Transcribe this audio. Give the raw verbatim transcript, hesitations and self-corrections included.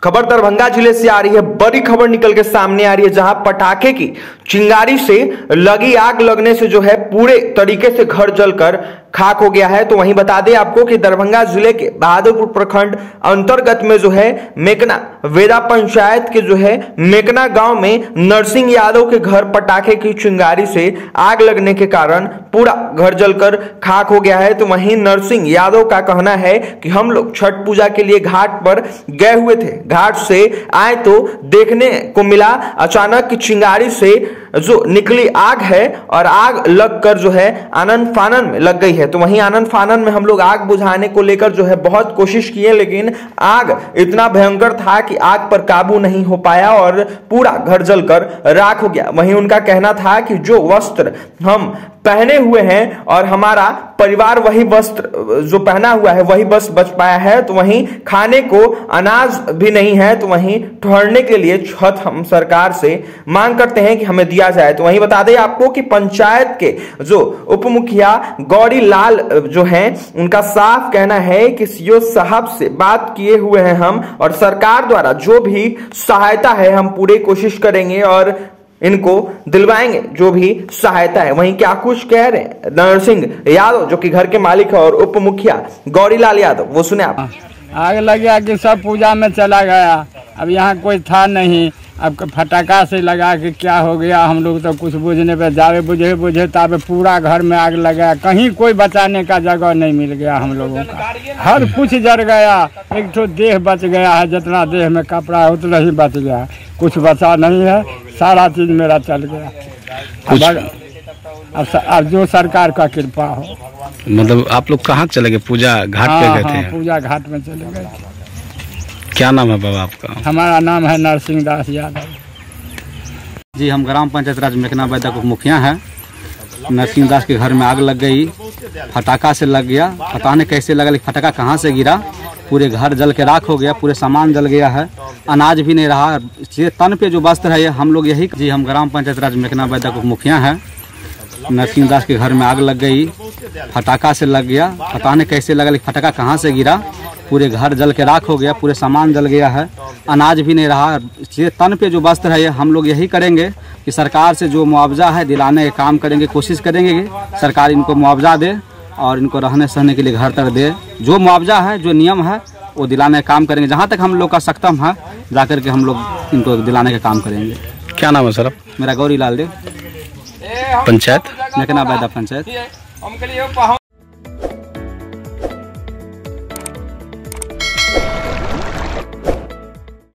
खबर दरभंगा जिले से आ रही है। बड़ी खबर निकल के सामने आ रही है, जहां पटाखे की चिंगारी से लगी आग लगने से जो है पूरे तरीके से घर जलकर खाक हो गया है। तो वहीं बता दें आपको कि दरभंगा जिले के बहादुरपुर प्रखंड अंतर्गत में जो है मेकना वेदा पंचायत के जो है मेकना गांव में नरसिंह यादव के घर पटाखे की चिंगारी से आग लगने के कारण पूरा घर जलकर खाक हो गया है। तो वहीं नरसिंह यादव का कहना है कि हम लोग छठ पूजा के लिए घाट पर गए हुए थे, घाट से आए तो देखने को मिला अचानक की चिंगारी से जो निकली आग है और आग लगकर जो है आनंद फानन में लग गई है। तो वहीं आनंद फानन में हम लोग आग बुझाने को लेकर जो है बहुत कोशिश किए, लेकिन आग इतना भयंकर था कि आग पर काबू नहीं हो पाया और पूरा घर जलकर राख हो गया। वहीं उनका कहना था कि जो वस्त्र हम पहने हुए हैं और हमारा परिवार वही वस्त्र जो पहना हुआ है वही बस बच पाया है। तो वहीं खाने को अनाज भी नहीं है। तो वहीं ठहरने के लिए छत हम सरकार से मांग करते हैं कि हमें दिया जाए। तो वहीं बता दें आपको कि पंचायत के जो उप मुखिया गौरी लाल जो हैं, उनका साफ कहना है कि सीओ साहब से बात किए हुए हैं हम, और सरकार द्वारा जो भी सहायता है हम पूरी कोशिश करेंगे और इनको दिलवाएंगे जो भी सहायता है। वहीं क्या कुछ कह रहे हैं नरसिंह यादव जो कि घर के मालिक है और उप मुखिया गौरीलाल यादव, वो सुने आप। आग लग गया कि सब पूजा में चला गया, अब यहाँ कोई था नहीं। अब फटाका से लगा के क्या हो गया, हम लोग तो कुछ बुझने पे जावे बुझे बुझे तब पूरा घर में आग लगा, कहीं कोई बचाने का जगह नहीं मिल गया हम लोगों का। हर कुछ जल गया, एक तो देह बच गया है, जितना देह में कपड़ा है उतना ही बच गया, कुछ बचा नहीं है, सारा चीज मेरा चल गया। अब, अब जो सरकार का कृपा हो। मतलब आप लोग कहाँ चले गए? पूजा घाट पे गए थे? हाँ, पूजा घाट में चले गए थे। क्या नाम है बाबा आपका? हमारा नाम है नरसिंह दास यादव जी। हम ग्राम पंचायत राज मेकना वेदा के मुखिया हैं। नरसिंह दास के घर में आग लग गई, फटाका से लग गया, पता नहीं कैसे लगा, लेकिन फटाका कहाँ से गिरा, पूरे घर जल के राख हो गया, पूरे सामान जल गया है, अनाज भी नहीं रहा। तन पे जो वस्त्र है ये हम लोग यही जी। हम ग्राम पंचायत राज मेकना वेदा के मुखिया हैं। नरसिंह दास के घर में आग लग गई, फटाका से लग गया, पता नहीं कैसे लगा, लेकिन फटाका कहाँ से गिरा, पूरे घर जल के राख हो गया, पूरे सामान जल गया है, अनाज भी नहीं रहा। तन पे जो वस्त्र है ये हम लोग यही करेंगे कि सरकार से जो मुआवजा है दिलाने का काम करेंगे, कोशिश करेंगे कि सरकार इनको मुआवजा दे और इनको रहने सहने के लिए घर तक दे। जो मुआवजा है, जो नियम है वो दिलाने का काम करेंगे, जहाँ तक हम लोग का सक्षम है जाकर के हम लोग इनको दिलाने का काम करेंगे। क्या नाम है सर? मेरा गौरी लाल देव, पंचायत मेकना वेदा पंचायत।